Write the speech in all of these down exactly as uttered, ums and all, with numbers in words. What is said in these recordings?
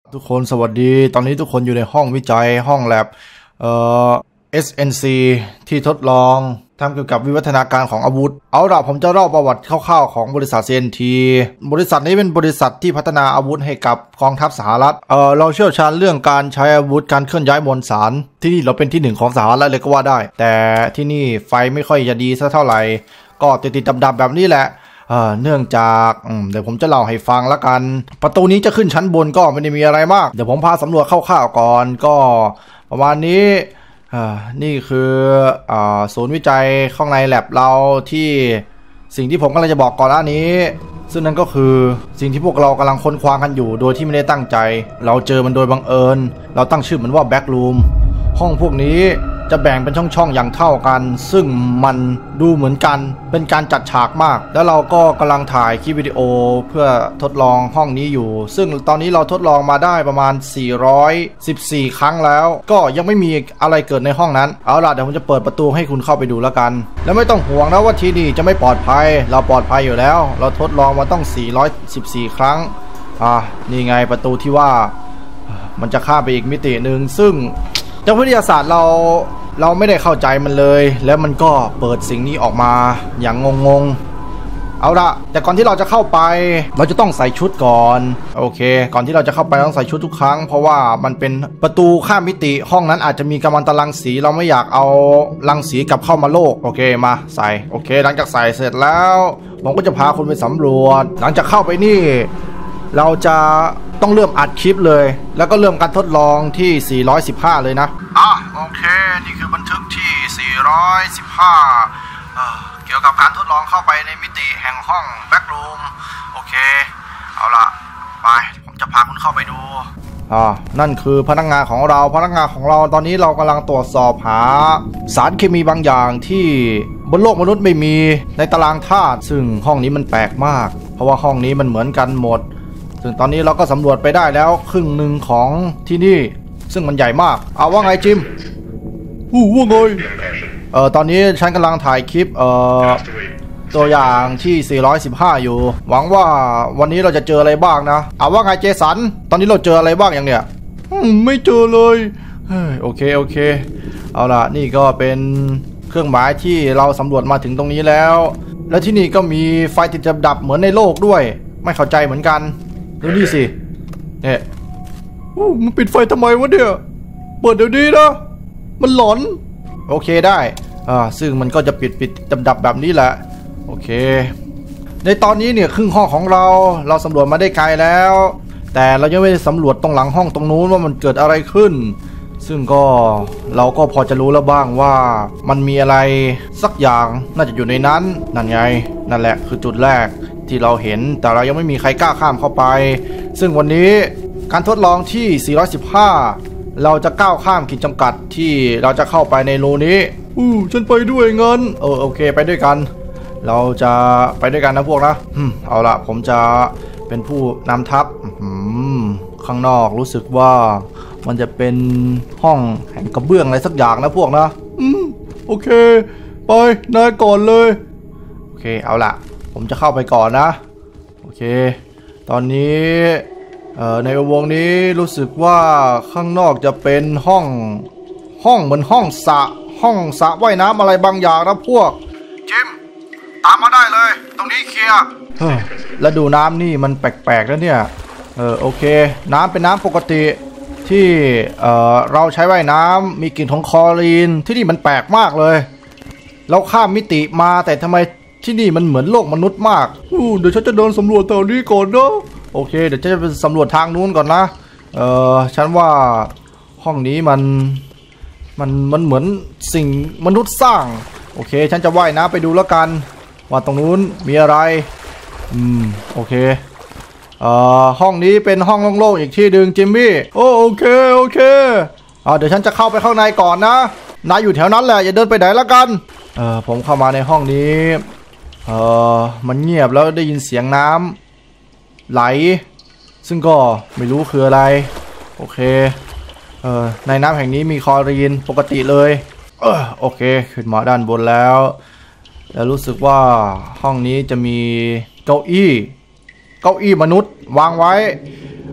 ทุกคนสวัสดีตอนนี้ทุกคนอยู่ในห้องวิจัยห้องแลบเอ่อ เอส เอ็น ซี ที่ทดลองทำเกี่ยวกับวิวัฒนาการของอาวุธเอาล่ะผมจะเล่าประวัติคร่าวๆของบริษัท ซี เอ็น ที บริษัทนี้เป็นบริษัทที่พัฒนาอาวุธให้กับกองทัพสหรัฐเอ่อเราเชี่ยวชาญเรื่องการใช้อาวุธการเคลื่อนย้ายมวลสารที่นี่เราเป็นที่หนึ่งของสหรัฐเลยก็ว่าได้แต่ที่นี่ไฟไม่ค่อยจะดีสักเท่าไหร่ก็ติดๆดับๆแบบนี้แหละเอ่อเนื่องจากเดี๋ยวผมจะเล่าให้ฟังละกันประตูนี้จะขึ้นชั้นบนก็ไม่ได้มีอะไรมากเดี๋ยวผมพาสำรวจคร่าวๆก่อนก็ประมาณนี้นี่คือศูนย์วิจัยข้างในแลบเราที่สิ่งที่ผมกำลังจะบอกก่อนหน้านี้ซึ่งนั่นก็คือสิ่งที่พวกเรากำลังค้นคว้ากันอยู่โดยที่ไม่ได้ตั้งใจเราเจอมันโดยบังเอิญเราตั้งชื่อมันว่าแบ็กรูมห้องพวกนี้จะแบ่งเป็นช่องๆอย่างเท่ากันซึ่งมันดูเหมือนกันเป็นการจัดฉากมากแล้วเราก็กำลังถ่ายคลิปวิดีโอเพื่อทดลองห้องนี้อยู่ซึ่งตอนนี้เราทดลองมาได้ประมาณสี่ร้อยสิบสี่ครั้งแล้วก็ยังไม่มีอะไรเกิดในห้องนั้นเอาล่ะเดี๋ยวผมจะเปิดประตูให้คุณเข้าไปดูแล้วกันแล้วไม่ต้องห่วงนะว่าที่นี่จะไม่ปลอดภัยเราปลอดภัยอยู่แล้วเราทดลองมาต้องสี่ร้อยสิบสี่ครั้งอ่ะนี่ไงประตูที่ว่ามันจะข้ามไปอีกมิติหนึ่งซึ่งจากวิทยาศาสตร์เราเราไม่ได้เข้าใจมันเลยแล้วมันก็เปิดสิ่งนี้ออกมาอย่างงงๆเอาละแต่ก่อนที่เราจะเข้าไปเราจะต้องใส่ชุดก่อนโอเคก่อนที่เราจะเข้าไปต้องใส่ชุดทุกครั้งเพราะว่ามันเป็นประตูข้ามมิติห้องนั้นอาจจะมีกัมมันตรังสีเราไม่อยากเอารังสีกลับเข้ามาโลกโอเคมาใส่โอเคหลังจากใส่เสร็จแล้วผมก็จะพาคุณไปสำรวจหลังจากเข้าไปนี่เราจะต้องเริ่มอัดคลิปเลยแล้วก็เริ่มการทดลองที่สี่ร้อยสิบห้าเลยนะอ่ะโอเคนี่คือบันทึกที่สี่ร้อยสิบห้าเอ่อเกี่ยวกับการทดลองเข้าไปในมิติแห่งห้องแบ็กรูมโอเคเอาล่ะไปผมจะพาคุณเข้าไปดูอ่านั่นคือพนักงานของเราพนักงานของเราตอนนี้เรากำลังตรวจสอบหาสารเคมีบางอย่างที่บนโลกมนุษย์ไม่มีในตารางธาตุซึ่งห้องนี้มันแปลกมากเพราะว่าห้องนี้มันเหมือนกันหมดซึ่งตอนนี้เราก็สำรวจไปได้แล้วครึ่งหนึ่งของที่นี่ซึ่งมันใหญ่มากเอาว่าไงจิมอู้ว่าไงเอ่อตอนนี้ฉันกำลังถ่ายคลิปเอ่อตัวอย่างที่สี่ร้อยสิบห้าอยู่หวังว่าวันนี้เราจะเจออะไรบ้างนะเอาว่าไงเจสันตอนนี้เราเจออะไรบ้างอย่างเนี้ยไม่เจอเลยเฮ้ยโอเคโอเคเอาล่ะนี่ก็เป็นเครื่องหมายที่เราสำรวจมาถึงตรงนี้แล้วและที่นี่ก็มีไฟติดดับเหมือนในโลกด้วยไม่เข้าใจเหมือนกันดูนี่สิเนี่ยมันปิดไฟทำไมวะเนี่ยเปิดเดี๋ยวนี้นะมันหลอนโอเคได้อ่าซึ่งมันก็จะปิดปิดดับดับแบบนี้แหละโอเคในตอนนี้เนี่ยครึ่งห้องของเราเราสำรวจมาได้ไกลแล้วแต่เรายังไม่ได้สำรวจตรงหลังห้องตรงนู้นว่ามันเกิดอะไรขึ้นซึ่งก็เราก็พอจะรู้แล้วบ้างว่ามันมีอะไรสักอย่างน่าจะอยู่ในนั้นนั่นไงนั่นแหละคือจุดแรกที่เราเห็นแต่เรายังไม่มีใครกล้าข้ามเข้าไปซึ่งวันนี้การทดลองที่สี่ร้อยสิบห้าเราจะก้าวข้ามขีดจำกัดที่เราจะเข้าไปในรูนี้อู้ฉันไปด้วยงั้นเออโอเคไปด้วยกันเราจะไปด้วยกันนะพวกนะเอาละผมจะเป็นผู้นำทัพข้างนอกรู้สึกว่ามันจะเป็นห้องแห่งกระเบื้องอะไรสักอย่างนะพวกนะอืมโอเคไปนายก่อนเลยโอเคเอาละผมจะเข้าไปก่อนนะโอเคตอนนี้เอ่อในวงนี้รู้สึกว่าข้างนอกจะเป็นห้องห้องเหมือนห้องสระห้องสระว่ายน้ำอะไรบางอย่างนะพวกจิมตามมาได้เลยตรงนี้เคลียร์แล้วดูน้ำนี่มันแปลกๆแล้วเนี่ยเออโอเคน้ำเป็นน้ำปกติที่เอ่อเราใช้ว่ายน้ำมีกลิ่นของคลอรีนที่นี่มันแปลกมากเลยเราข้ามมิติมาแต่ทำไมที่นี่มันเหมือนโลกมนุษย์มากอู้เดี๋ยวฉันจะเดินสำรวจแถวนี้ก่อนนะโอเคเดี๋ยวฉันจะไปสำรวจทางนู้นก่อนนะเออฉันว่าห้องนี้มันมันมันเหมือนสิ่งมนุษย์สร้างโอเคฉันจะว่ายน้ำไปดูแล้วกันว่าตรงนู้นมีอะไรอืมโอเคเอ่อห้องนี้เป็นห้องโล่งๆอีกที่หนึ่งจิมมี่โอโอเคโอเคอ่าเดี๋ยวฉันจะเข้าไปข้างในก่อนนะนายอยู่แถวนั้นแหละอย่าเดินไปไหนละกันเออผมเข้ามาในห้องนี้เออมันเงียบแล้วได้ยินเสียงน้ำไหลซึ่งก็ไม่รู้คืออะไรโอเคเออในน้ำแห่งนี้มีคลอรีนปกติเลยเออโอเคขึ้นมาด้านบนแล้วแล้วรู้สึกว่าห้องนี้จะมีเก้าอี้เก้าอี้มนุษย์วางไว้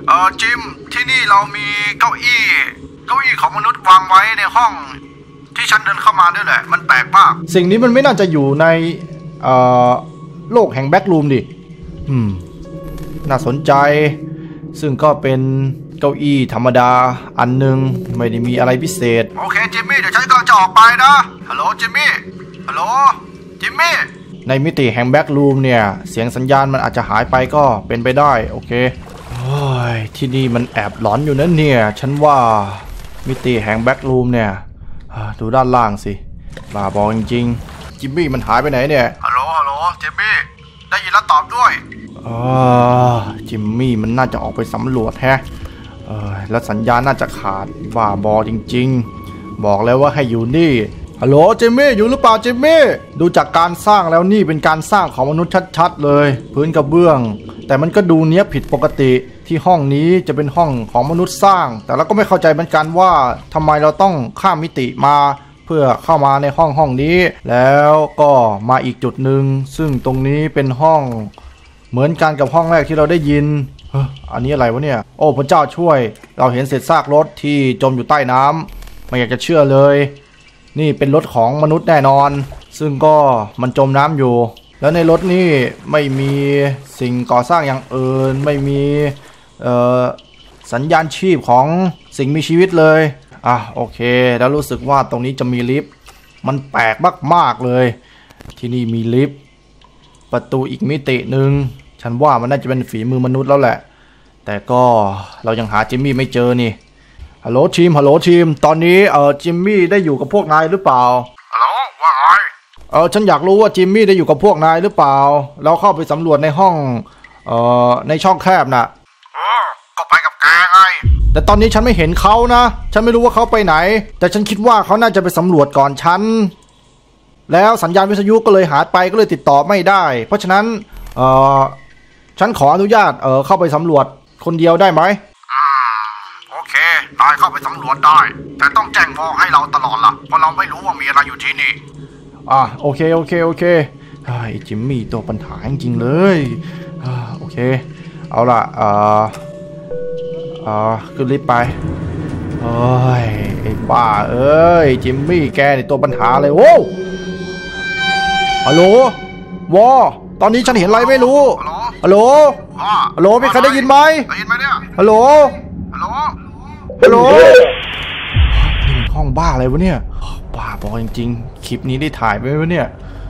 เออจิมที่นี่เรามีเก้าอี้เก้าอี้ของมนุษย์วางไว้ในห้องที่ฉันเดินเข้ามาด้วยแหละมันแปลกมากสิ่งนี้มันไม่น่าจะอยู่ในเอ่อโลกแห่งแบ็กรูมดิอืมน่าสนใจซึ่งก็เป็นเก้าอี้ธรรมดาอันนึงไม่ได้มีอะไรพิเศษโอเคจิมมี่เดี๋ยวฉันก็จะออกไปนะฮัลโหลจิมมี่ฮัลโหลจิมมี่ในมิติแห่งแบ็กรูมเนี่ยเสียงสัญญาณมันอาจจะหายไปก็เป็นไปได้โอเคโอ้ยที่นี่มันแอบหลอนอยู่นั่นเนี่ยฉันว่ามิติแห่งแบ็กรูมเนี่ยดูด้านล่างสิบ้าบอจริงๆจิมมี่มันหายไปไหนเนี่ยฮัลโหลฮัลโหลจิมมี่ได้ยินแล้วตอบด้วยอ๋อจิมมี่มันน่าจะออกไปสำรวจแฮะเออแล้วสัญญาณน่าจะขาดบ้าบอจริงๆบอกแล้วว่าให้อยู่นี่ฮัลโหลจิมมี่อยู่หรือเปล่าจิมมี่ดูจากการสร้างแล้วนี่เป็นการสร้างของมนุษย์ชัดๆเลยพื้นกระเบื้องแต่มันก็ดูเนี้ยผิดปกติที่ห้องนี้จะเป็นห้องของมนุษย์สร้างแต่เราก็ไม่เข้าใจเหมือนกันว่าทำไมเราต้องข้ามมิติมาเพื่อเข้ามาในห้องห้องนี้แล้วก็มาอีกจุดหนึ่งซึ่งตรงนี้เป็นห้องเหมือนกันกับห้องแรกที่เราได้ยินอันนี้อะไรวะเนี่ยโอ้พระเจ้าช่วยเราเห็นเศษซากรถที่จมอยู่ใต้น้ำไม่อยากจะเชื่อเลยนี่เป็นรถของมนุษย์แน่นอนซึ่งก็มันจมน้ำอยู่แล้วในรถนี่ไม่มีสิ่งก่อสร้างอย่างอื่นไม่มีสัญญาณชีพของสิ่งมีชีวิตเลยอ่ะโอเคแล้วรู้สึกว่าตรงนี้จะมีลิฟต์มันแปลกมากๆเลยที่นี่มีลิฟต์ประตูอีกมิติหนึ่งฉันว่ามันน่าจะเป็นฝีมือมนุษย์แล้วแหละแต่ก็เรายังหาจิมมี่ไม่เจอนี่ฮัลโหลทีมฮัลโหลทีมตอนนี้เออจิมมี่ได้อยู่กับพวกนายหรือเปล่าฮัลโหลว่าไงเออฉันอยากรู้ว่าจิมมี่ได้อยู่กับพวกนายหรือเปล่าเราเข้าไปสำรวจในห้องเอ่อในช่องแคบน่ะเออก็ไปกับแกไงแต่ตอนนี้ฉันไม่เห็นเขานะฉันไม่รู้ว่าเขาไปไหนแต่ฉันคิดว่าเขาน่าจะไปสำรวจก่อนฉันแล้วสัญญาณวิทยุก็เลยหายไปก็เลยติดต่อไม่ได้เพราะฉะนั้นเอ่อฉันขออนุญาตเอ่อเข้าไปสำรวจคนเดียวได้ไหมอืมโอเคนายเข้าไปสำรวจได้แต่ต้องแจ้งบอกให้เราตลอดล่ะเพราะเราไม่รู้ว่ามีอะไรอยู่ที่นี่อ่ะโอเคโอเคโอเคไอ้จิมมี่ตัวปัญหาจริงๆเลยอ่าโอเคเอาล่ะเอ่อเอ่อขึ้นลิฟต์ไปโอ้ยไอ้บ้าเอ้ยจิมมี่แกนี่ตัวปัญหาเลยโว้ฮัลโหลวอตอนนี้ฉันเห็นอะไรไม่รู้ฮัลโหลฮัลโหลมีใครได้ยินไหมได้ยินไหมเนี่ยฮัลโหลฮัลโหลฮัลโหลนี่มันห้องบ้าอะไรวะเนี่ยบ้าบอกจริงๆคลิปนี้ได้ถ่ายไว้วะเนี่ย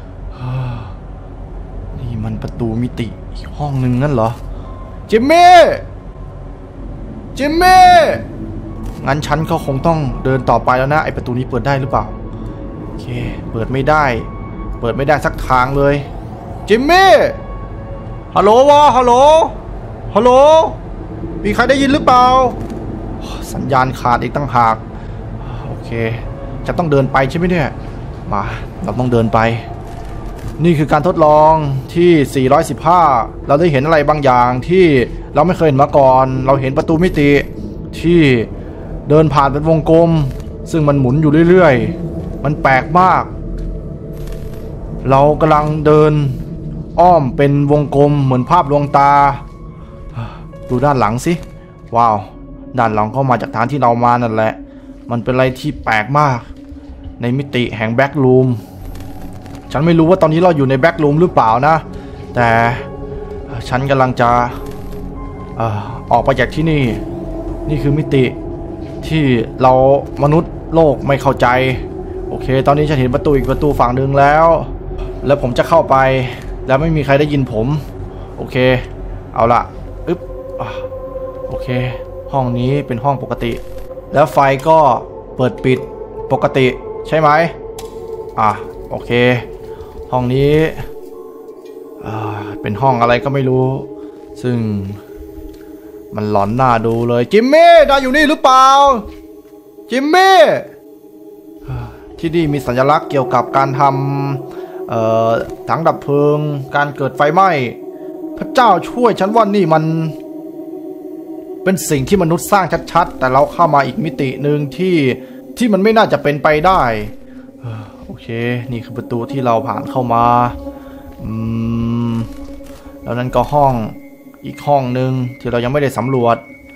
นี่มันประตูมิติอีกห้องหนึ่งนั่นเหรอจิมมี่จิมมี่งั้นฉันก็คงต้องเดินต่อไปแล้วนะไอประตูนี้เปิดได้หรือเปล่าโอเคเปิดไม่ได้เปิดไม่ได้สักทางเลยจิมมี่ฮัลโหลวะฮัลโหลฮัลโหลมีใครได้ยินหรือเปล่าสัญญาณขาดอีกตั้งหากโอเคจะต้องเดินไปใช่ไหมเนี่ยมาเราต้องเดินไปนี่คือการทดลองที่สี่ร้อยสิบห้าเราได้เห็นอะไรบางอย่างที่เราไม่เคยเห็นมาก่อนเราเห็นประตูมิติที่เดินผ่านเป็นวงกลมซึ่งมันหมุนอยู่เรื่อยๆมันแปลกมากเรากำลังเดินอ้อมเป็นวงกลมเหมือนภาพลวงตาดูด้านหลังสิว้าวด้านหลังก็มาจากทางที่เรามานั่นแหละมันเป็นอะไรที่แปลกมากในมิติแห่งแบ็กรูมฉันไม่รู้ว่าตอนนี้เราอยู่ในแบ็กรูมหรือเปล่านะแต่ฉันกำลังจะเอ่อออกไปจากที่นี่นี่คือมิติที่เรามนุษย์โลกไม่เข้าใจโอเคตอนนี้ฉันเห็นประตูอีกประตูฝั่งหนึ่งแล้วแล้วผมจะเข้าไปแล้วไม่มีใครได้ยินผมโอเคเอาละอึ๊บโอเคห้องนี้เป็นห้องปกติแล้วไฟก็เปิดปิดปกติใช่ไหมอ่ะโอเคห้องนี้เป็นห้องอะไรก็ไม่รู้ซึ่งมันหลอนหน้าดูเลยจิมมี่นายอยู่นี่หรือเปล่าจิมมี่ที่นี่มีสัญลักษณ์เกี่ยวกับการทำถังดับเพลิงการเกิดไฟไหม้พระเจ้าช่วยฉันว่านี่มันเป็นสิ่งที่มนุษย์สร้างชัดๆแต่เราเข้ามาอีกมิติหนึ่งที่ที่มันไม่น่าจะเป็นไปได้โอเคนี่คือประตูที่เราผ่านเข้ามาอืมแล้วนั่นก็ห้องอีกห้องหนึ่งที่เรายังไม่ได้สำรวจ